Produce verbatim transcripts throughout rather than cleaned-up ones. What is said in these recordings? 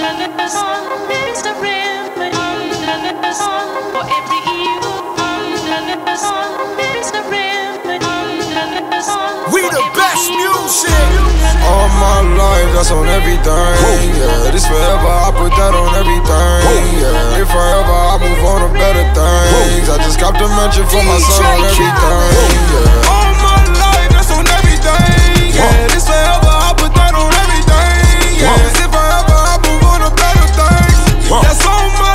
We the best music. All my life, that's on everything. Yeah, this forever, I put that on everything. Yeah, if forever, I move on to better things. I just copped a mansion for my son on everything. Yeah, all my life, that's on everything. Yeah, this forever, I put that on everything. Yeah, if forever, I move on to better things. That's on my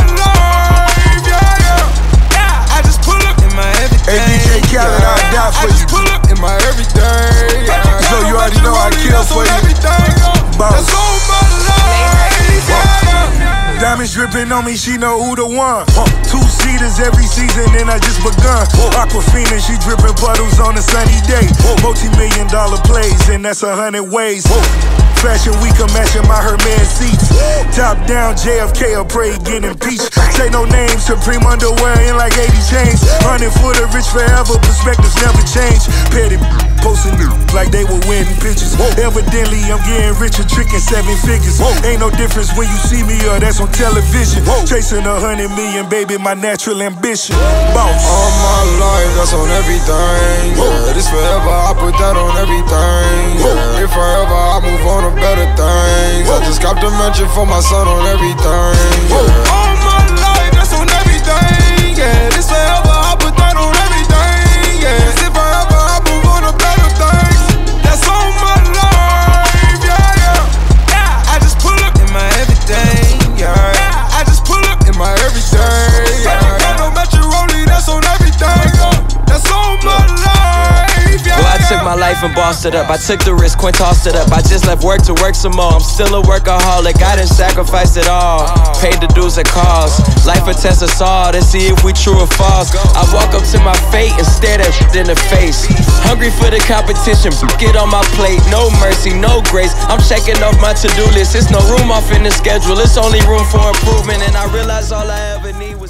life. Yeah, yeah, yeah. I just pull up in my everything. Hey, D J Khaled, I die for you. I just pull up in my everything. Yeah. So you already know I kill for you. That's all my life. Yeah. Diamonds dripping on me, she know who the one. Two seaters every season, and I just begun. Aquafina, she dripping puddles on a sunny day. Multi-million dollar plays, and that's a hundred ways. Fashion week, I'm matching my Hermes seats. Top down, J F K, a pray, get impeached. Say no names, Supreme underwear in like eighty chains. Hundred for the rich forever, perspectives never change. Petty posting like they were winning pictures. Evidently, I'm getting richer, tricking seven figures. Ain't no difference when you see me or that's on television. Chasing a hundred million, baby, my natural ambition. Boss. All my life, that's on everything. Yeah, this forever, I put that on everything. Yeah, if forever, I move on to better things. I just copped a mansion for my son on everything. Yeah, all my life, that's on everything. Yeah, this forever, I put that on everything. Yeah, if forever, I move on to better things. That's on my life. Yeah, yeah, yeah. I just pull up in my everything. Yeah, yeah. I just pull up in my everything. Yeah, yeah. No match your rollie, that's on everything. That's on my life. Yeah, well, I took my life and bossed it up. I took the risk, Quinn tossed it up. I just left work to work some more. I'm still a workaholic, I didn't sacrifice it all. Paid the dues it cost. Life will test us all to see if we true or false. I walk up to my fate and stare that shit in the face. Hungry for the competition, get on my plate. No mercy, no grace. I'm checking off my to-do list. It's no room off in the schedule. It's only room for improvement. And I realize all I ever need